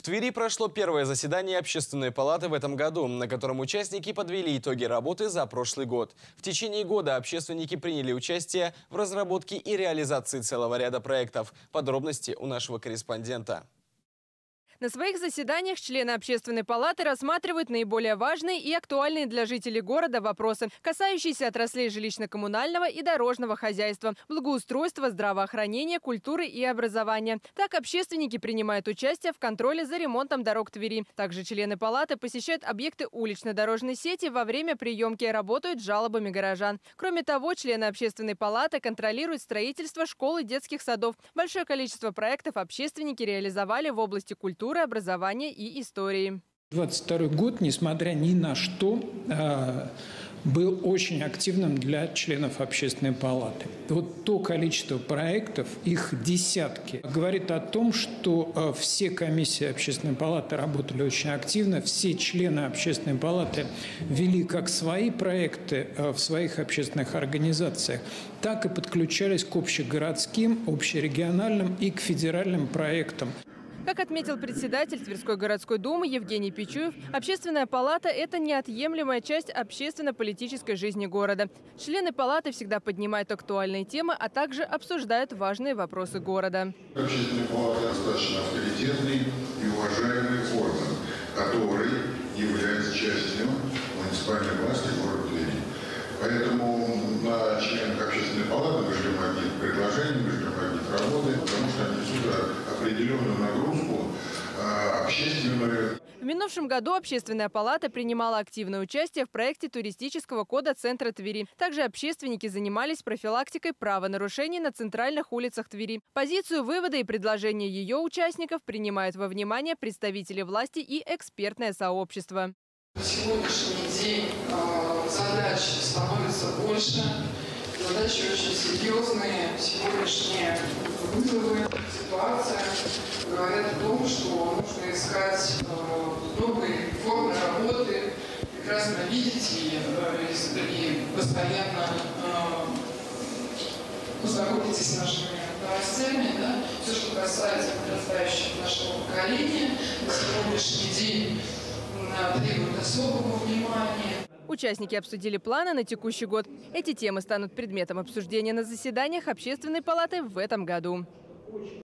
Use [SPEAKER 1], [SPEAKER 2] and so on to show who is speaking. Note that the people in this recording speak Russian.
[SPEAKER 1] Твери прошло первое заседание Общественной палаты в этом году, на котором участники подвели итоги работы за прошлый год. В течение года общественники приняли участие в разработке и реализации целого ряда проектов. Подробности у нашего корреспондента.
[SPEAKER 2] На своих заседаниях члены Общественной палаты рассматривают наиболее важные и актуальные для жителей города вопросы, касающиеся отраслей жилищно-коммунального и дорожного хозяйства, благоустройства, здравоохранения, культуры и образования. Так общественники принимают участие в контроле за ремонтом дорог Твери. Также члены палаты посещают объекты улично-дорожной сети во время приемки и работают с жалобами горожан. Кроме того, члены Общественной палаты контролируют строительство школ и детских садов. Большое количество проектов общественники реализовали в области культуры, образования и истории.
[SPEAKER 3] 22 год, несмотря ни на что, был очень активным для членов Общественной палаты. Вот то количество проектов, их десятки, говорит о том, что все комиссии Общественной палаты работали очень активно, все члены Общественной палаты вели как свои проекты в своих общественных организациях, так и подключались к общегородским, общерегиональным и к федеральным проектам.
[SPEAKER 2] Как отметил председатель Тверской городской думы Евгений Пичуев, Общественная палата – это неотъемлемая часть общественно-политической жизни города. Члены палаты всегда поднимают актуальные темы, а также обсуждают важные вопросы города.
[SPEAKER 4] Общественная палата достаточно авторитетный и уважаемый орган, который является частью муниципальной власти города Твери. Поэтому на членах Общественной палаты мы ждем одних предложений, мы ждем одних работы, потому что они несут определенную нагрузку общественную.
[SPEAKER 2] В минувшем году Общественная палата принимала активное участие в проекте туристического кода центра Твери. Также общественники занимались профилактикой правонарушений на центральных улицах Твери. Позицию, выводы и предложения ее участников принимают во внимание представители власти и экспертное сообщество.
[SPEAKER 5] На сегодняшний день задач становится больше, задачи очень серьезные. Сегодняшние вызовы, ситуация говорят о том, что нужно искать новые формы работы. Прекрасно видите и постоянно знакомитесь с нашими новостями. Да? Все, что касается подрастающего нашего поколения, на сегодняшний день требует особого внимания.
[SPEAKER 2] Участники обсудили планы на текущий год. Эти темы станут предметом обсуждения на заседаниях Общественной палаты в этом году.